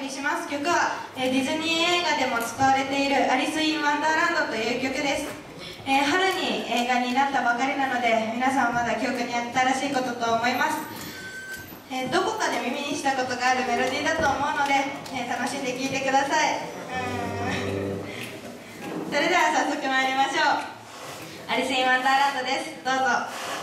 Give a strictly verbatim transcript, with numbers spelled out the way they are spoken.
りします曲は、えーディズニー映画でも使われている「アリス・イン・ワンダーランド」という曲です。えー春に映画になったばかりなので、皆さんまだ記憶に新しいことと思います。えーどこかで耳にしたことがあるメロディーだと思うので、えー楽しんで聴いてください。うーんそれでは早速参りましょう。アリス・イン・ワンダーランドです。どうぞ。